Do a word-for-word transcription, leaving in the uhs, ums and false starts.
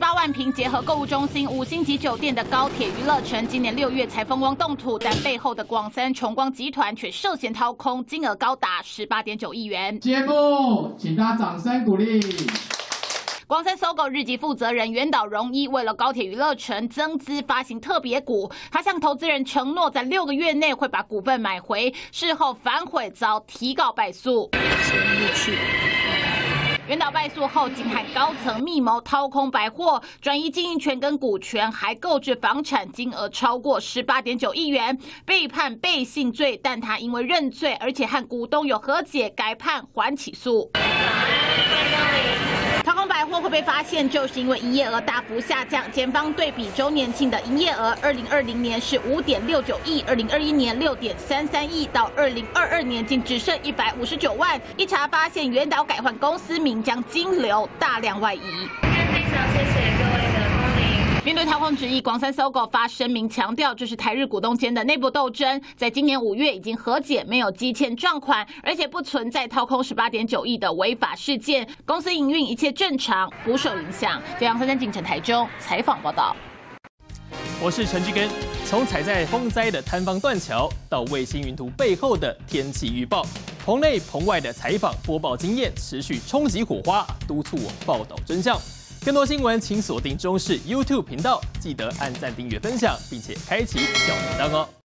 八万平结合购物中心、五星级酒店的高铁娱乐城，今年六月才风光动土，但背后的广三崇光集团却涉嫌掏空，金额高达十八点九亿元。 节目，请大家掌声鼓励。 广三搜狗日籍负责人原岛荣一为了高铁娱乐城增资发行特别股，他向投资人承诺在六个月内会把股份买回，事后反悔遭提告败诉。原岛败诉后，竟和高层密谋掏空百货，转移经营权跟股权，还购置房产，金额超过十八点九亿元，被判背信罪。但他因为认罪，而且和股东有和解，改判缓起诉。 掏空百货会被发现，就是因为营业额大幅下降。检方对比周年庆的营业额，二零二零年是五点六九亿，二零二一年六点三三亿，到二零二二年竟只剩一百五十九万。一查发现，原岛改换公司名，将金流大量外移。 非常谢谢各位的光临。 面对掏空质疑，广三搜狗发声明强调，这是台日股东间的内部斗争，在今年五月已经和解，没有积欠账款，而且不存在掏空十八点九亿的违法事件，公司营运一切正常，不受影响。杨三三进城台中采访报道。 我是陈志根，从踩在风灾的坍方断桥，到卫星云图背后的天气预报，棚内棚外的采访播报经验持续冲击火花，督促我报道真相。 更多新闻，请锁定中视 YouTube 频道，记得按赞、订阅、分享，并且开启小铃铛哦。